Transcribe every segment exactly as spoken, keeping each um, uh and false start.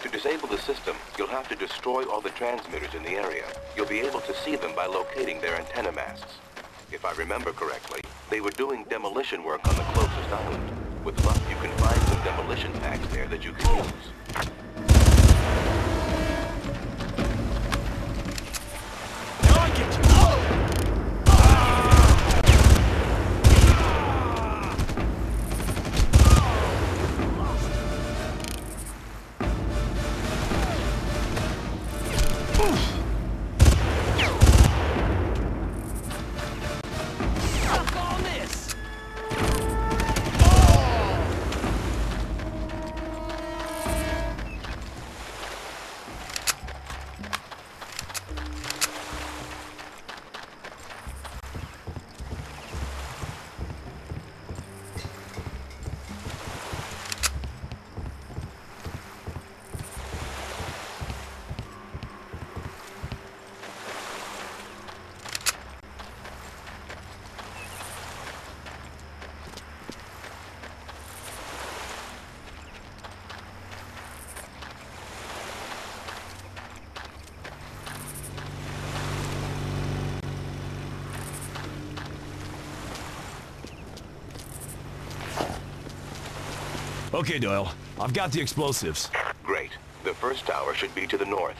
disable the system, you'll have to destroy all the transmitters in the area. You'll be able to see them by locating their antenna masts. If I remember correctly, they were doing demolition work on the closest island. With luck, you can find some demolition packs there that you can use. Now I get you! Okay, Doyle. I've got the explosives. Great. The first tower should be to the north.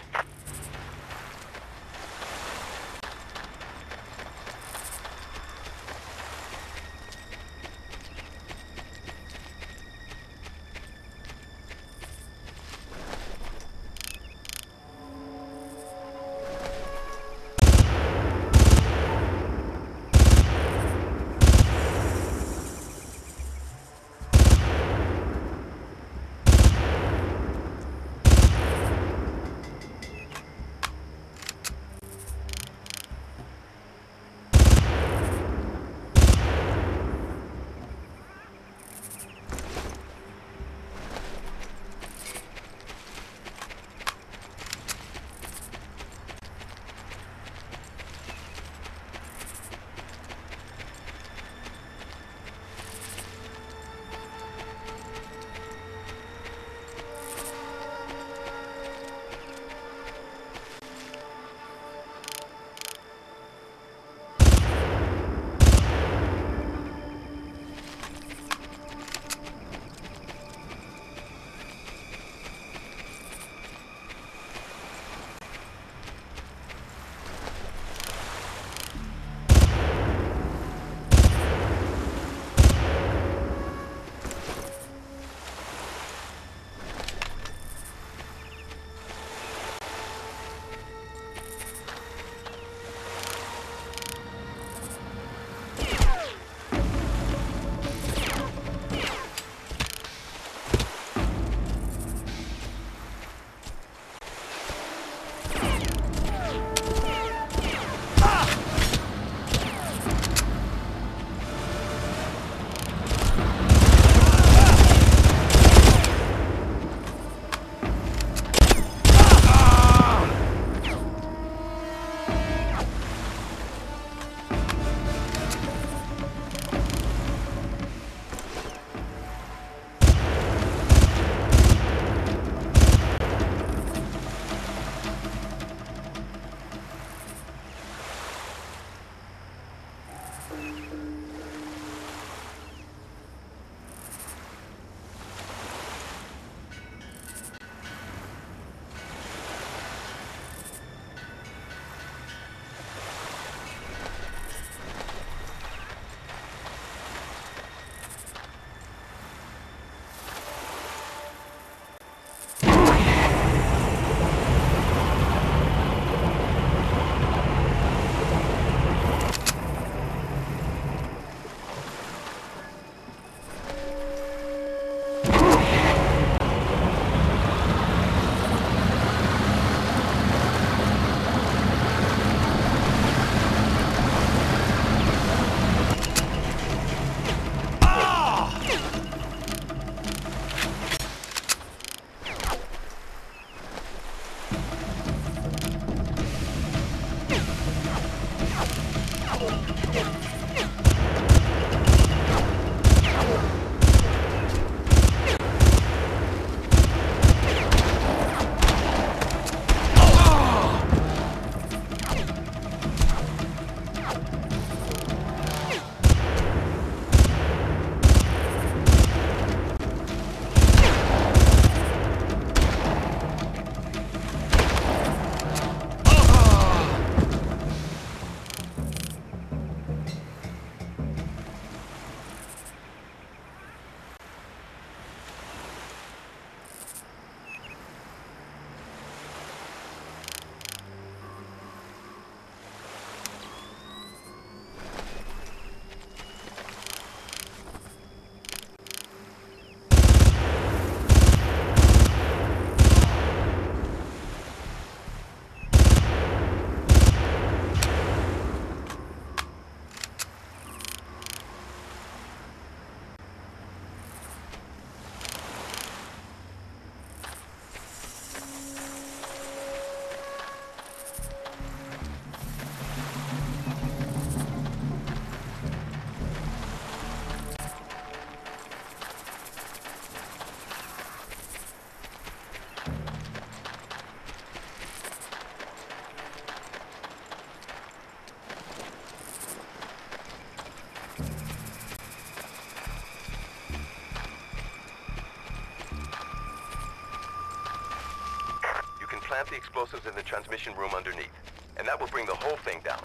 plant the explosives in the transmission room underneath, and that will bring the whole thing down.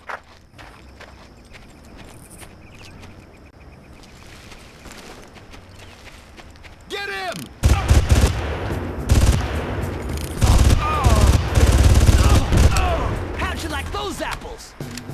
Get him! How'd you like those apples?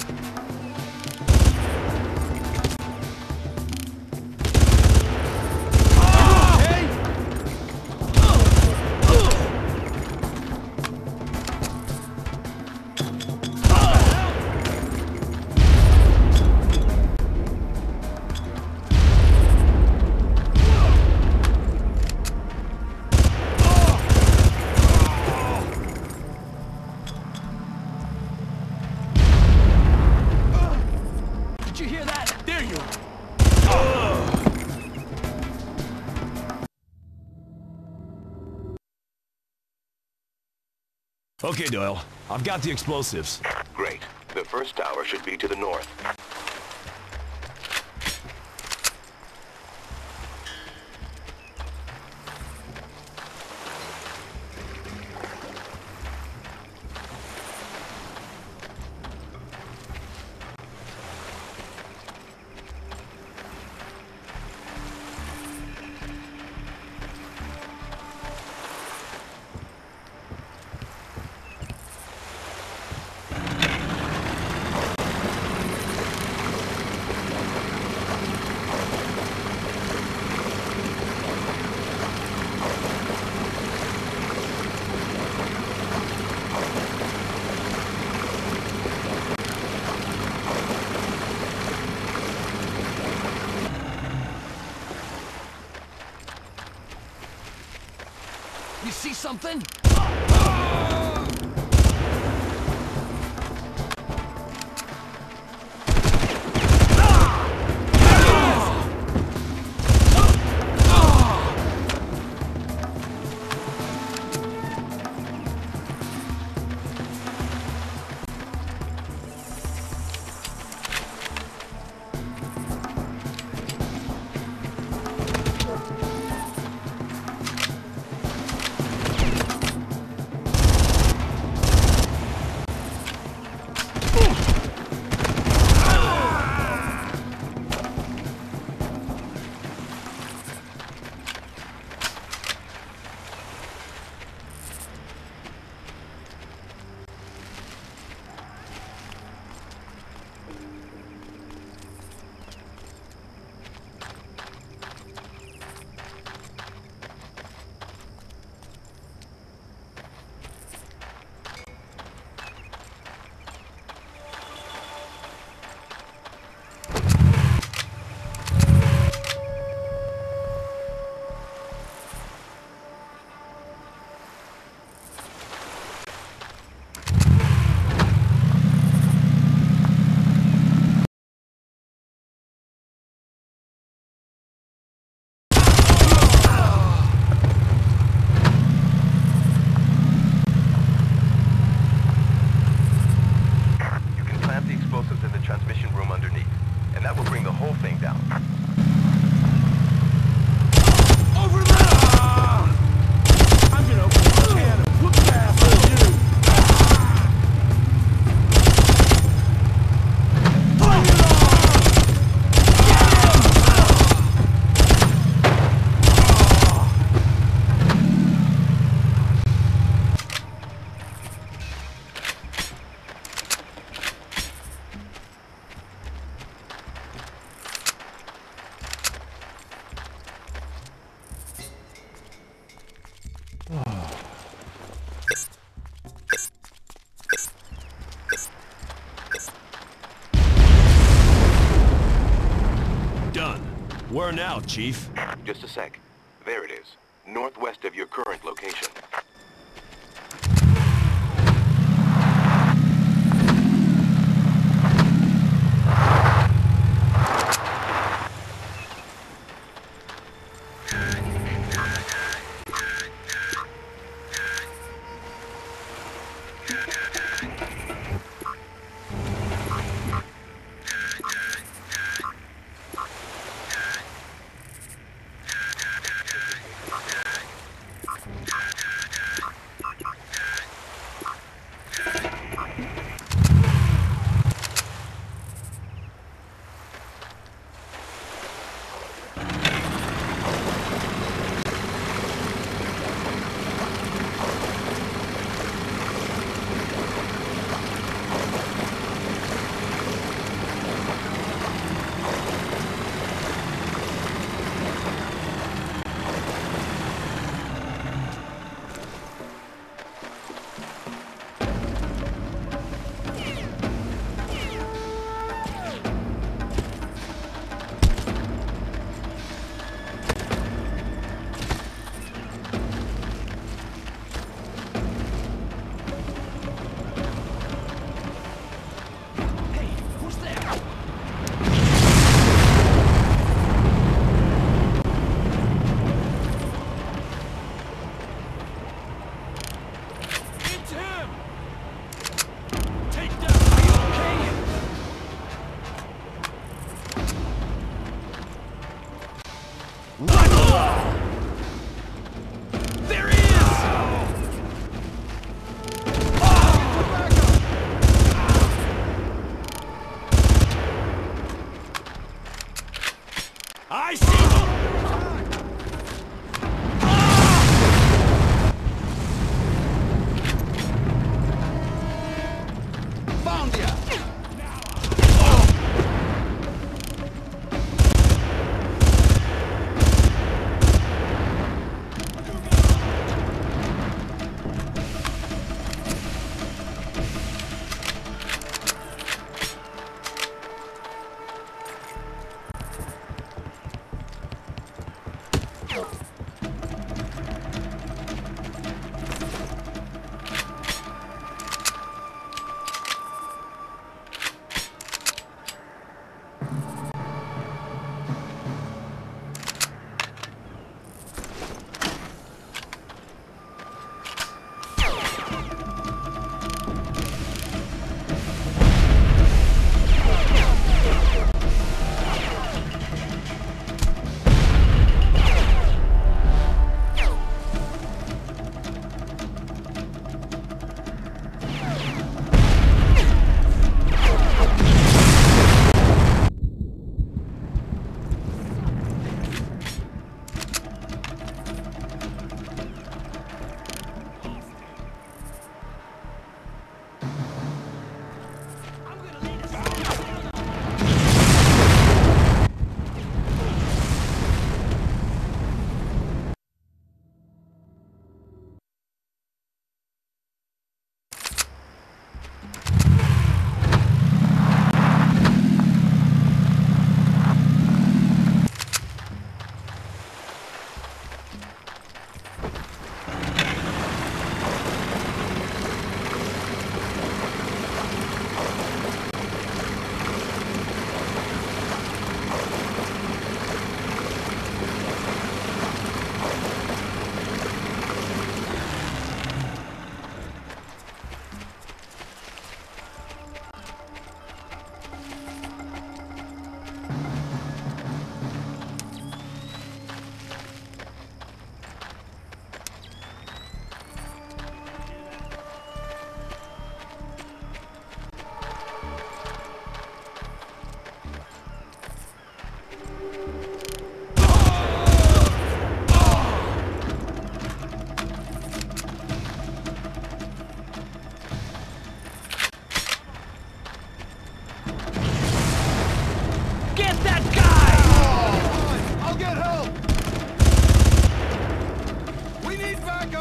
Okay, Doyle. I've got the explosives. Great. The first tower should be to the north. You see something? Where now, Chief? Just a sec. There it is. Northwest of your current location.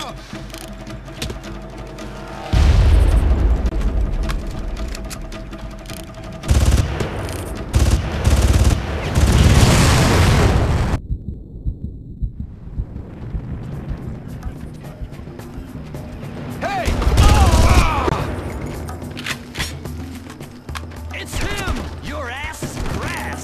Hey! Oh! It's him! Your ass is grass!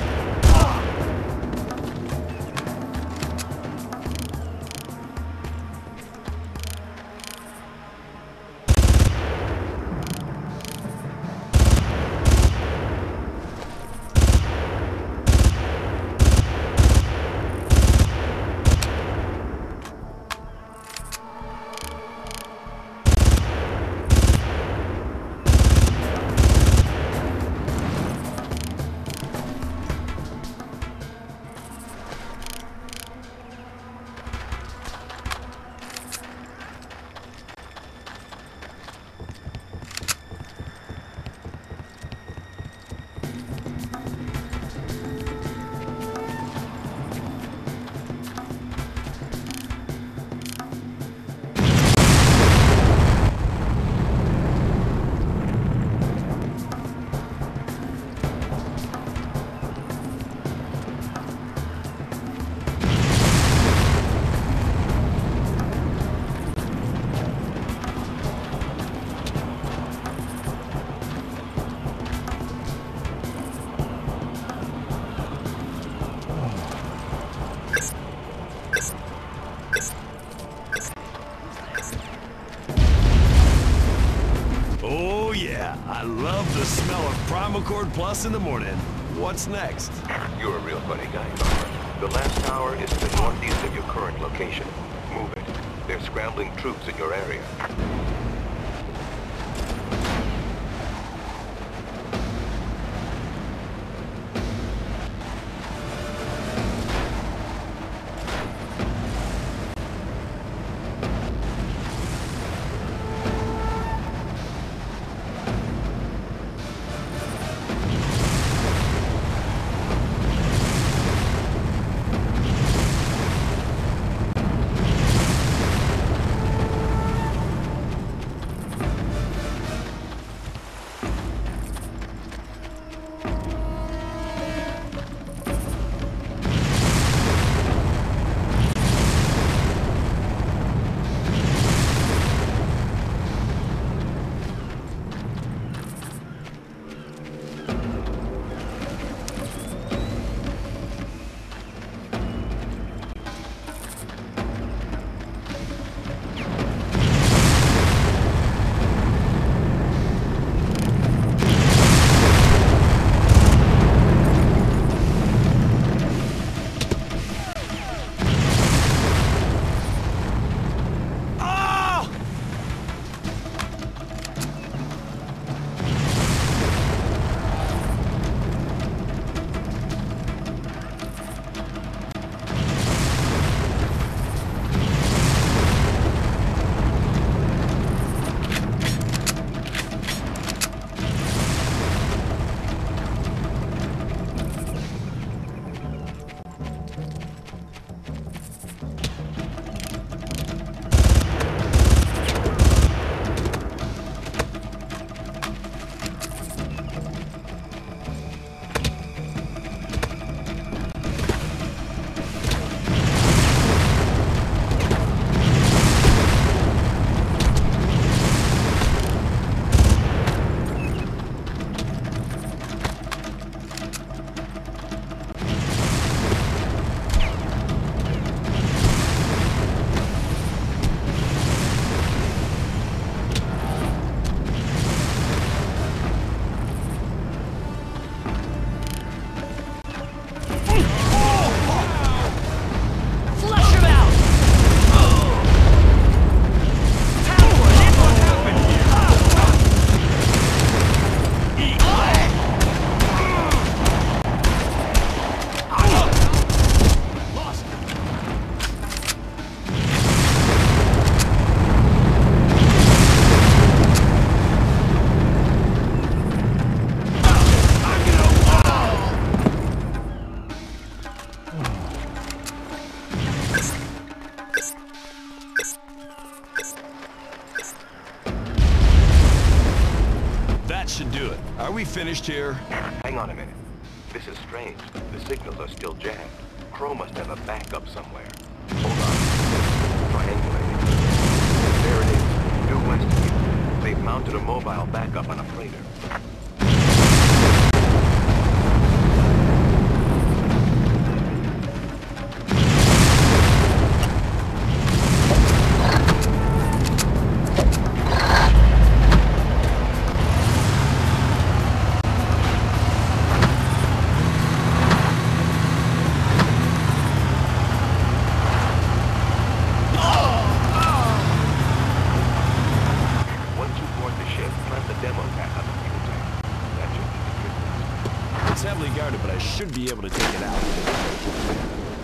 Oh yeah, I love the smell of Primal Cord Plus in the morning. What's next? You're a real funny guy, Carver. The last tower is to the northeast of your current location. Move it. They're scrambling troops in your area. we finished here? Hang on a minute. This is strange. The signals are still jammed. Crow must have a backup somewhere. Hold on. Triangulating. There it is. Due west of you. They've mounted a mobile backup on a freighter. But I should be able to take it out.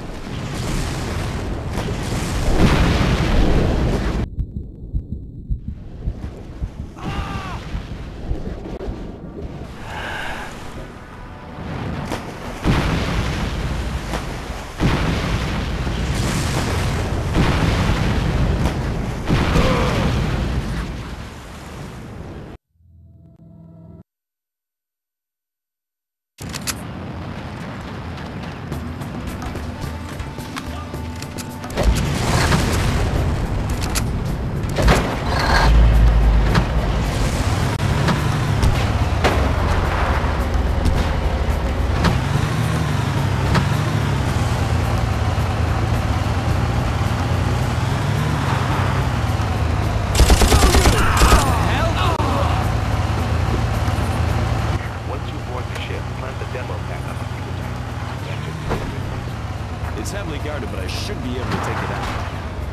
It's heavily guarded, but I should be able to take it out.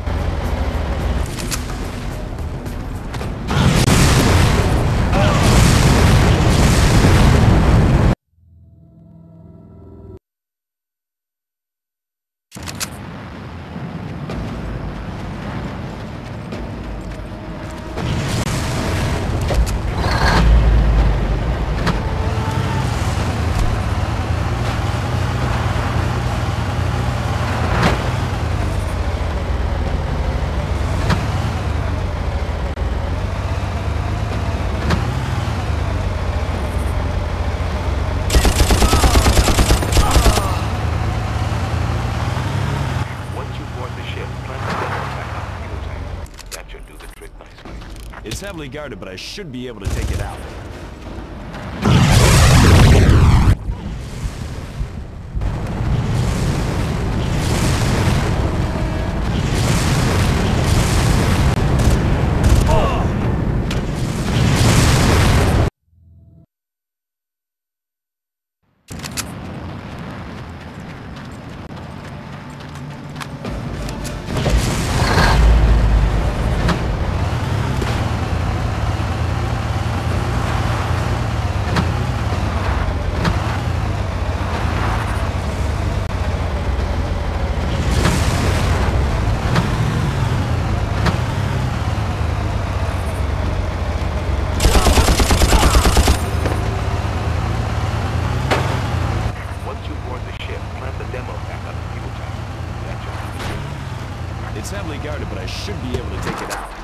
It's heavily guarded, but I should be able to take it out. It's heavily guarded, but I should be able to take it out.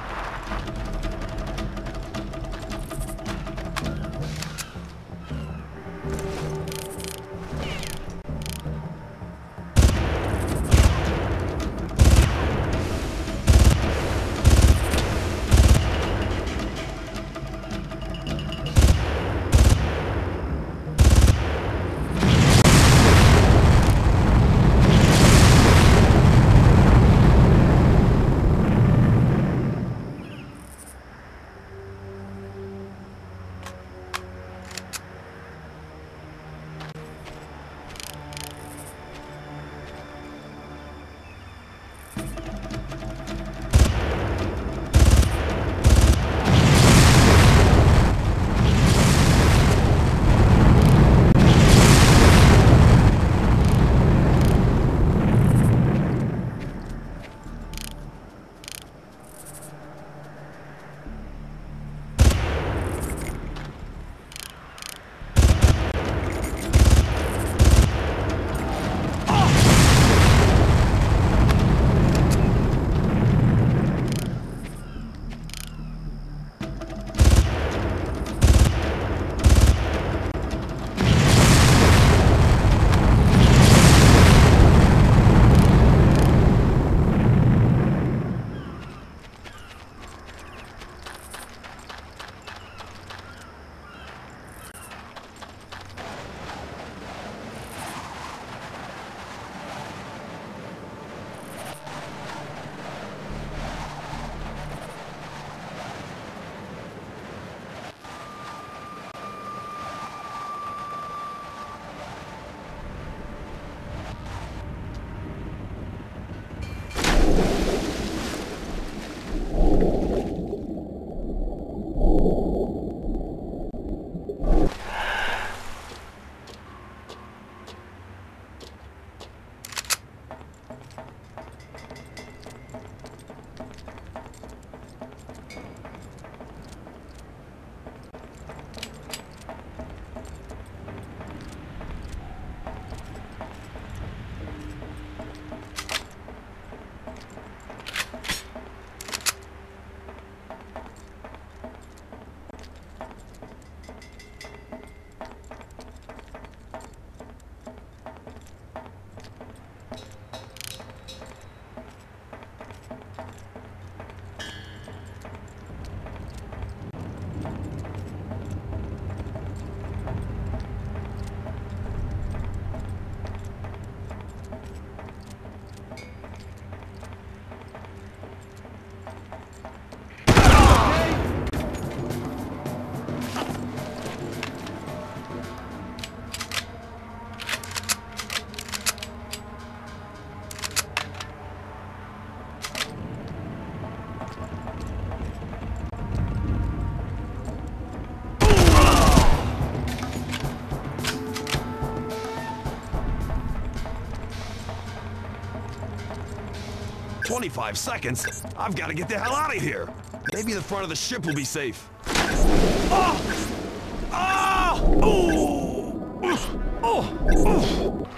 twenty-five seconds? I've got to get the hell out of here. Maybe the front of the ship will be safe. Oh! Ah! Oh! Oh! Oh!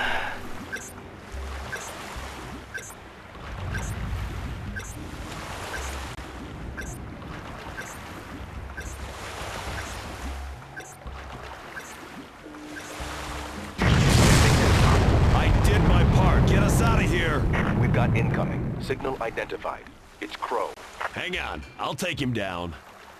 I did my part. Get us out of here. We've got incoming. Signal identified. It's Crow. Hang on. I'll take him down.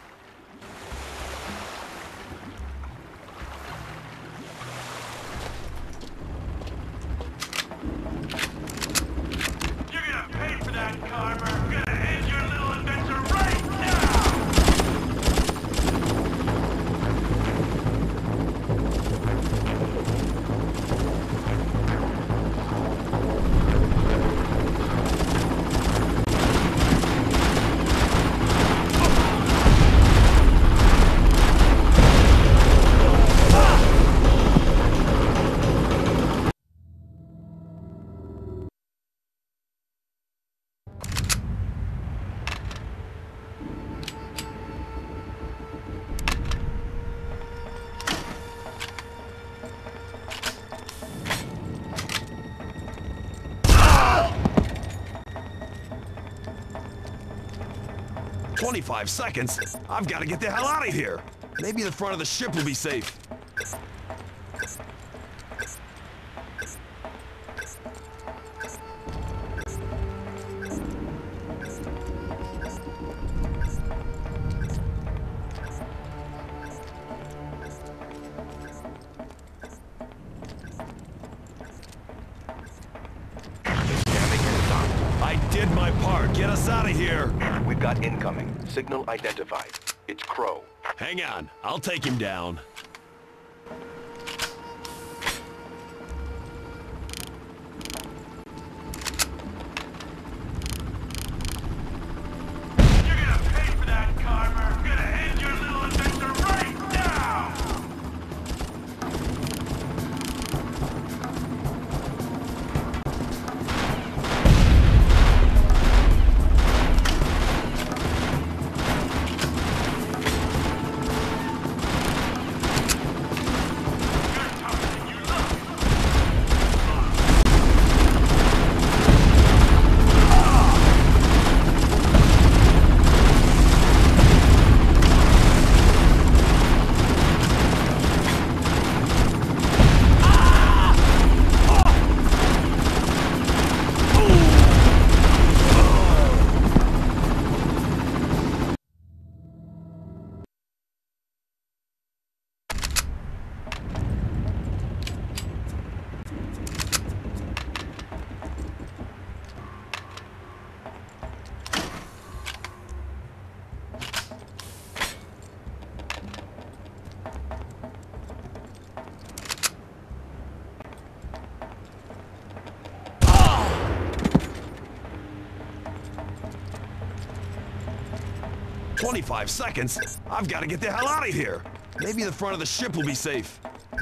You're gonna pay for that, Carver. I'm gonna end your little adventure right now! twenty-five seconds? I've got to get the hell out of here. Maybe the front of the ship will be safe. I did my part. Get us out of here. We've got incoming. Signal identified. It's Crow. Hang on. I'll take him down. You're gonna pay for that, Carver. I'm gonna end your little adventure right now! twenty-five seconds? I've got to get the hell out of here. Maybe the front of the ship will be safe.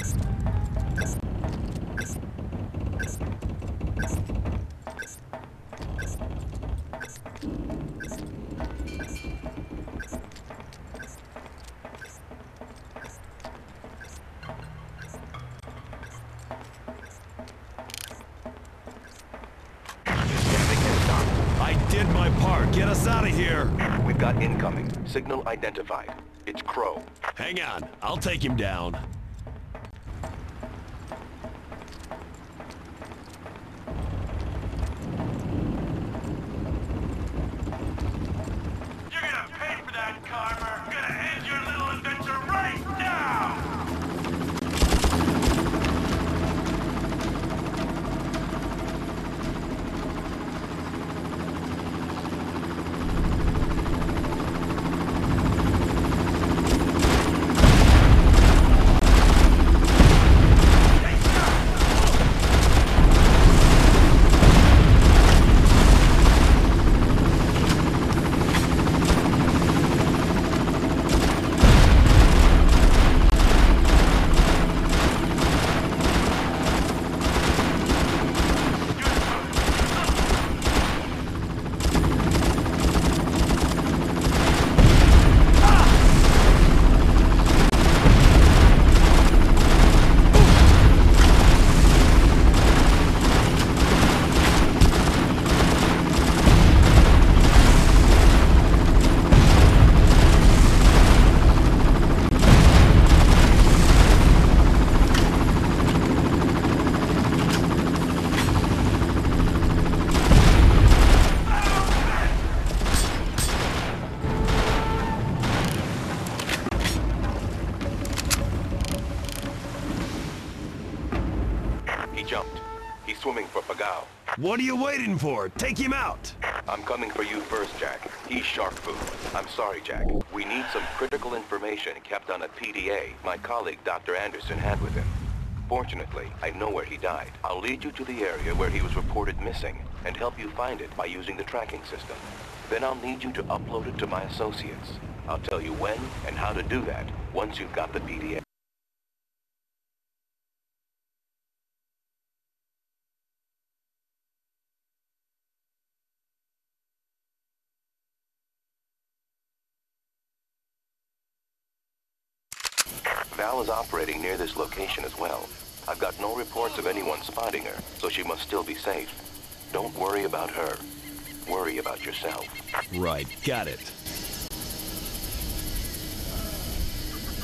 I did my part. Get us out of here. We've got incoming. Signal identified. It's Crow. Hang on. I'll take him down. You're gonna pay for that, Carver. I'm gonna end your little adventure right now! What are you waiting for? Take him out! I'm coming for you first, Jack. He's shark food. I'm sorry, Jack. We need some critical information kept on a P D A my colleague Doctor Anderson had with him. Fortunately, I know where he died. I'll lead you to the area where he was reported missing and help you find it by using the tracking system. Then I'll need you to upload it to my associates. I'll tell you when and how to do that once you've got the P D A. Val is operating near this location as well. I've got no reports of anyone spotting her, so she must still be safe. Don't worry about her. Worry about yourself. Right, got it.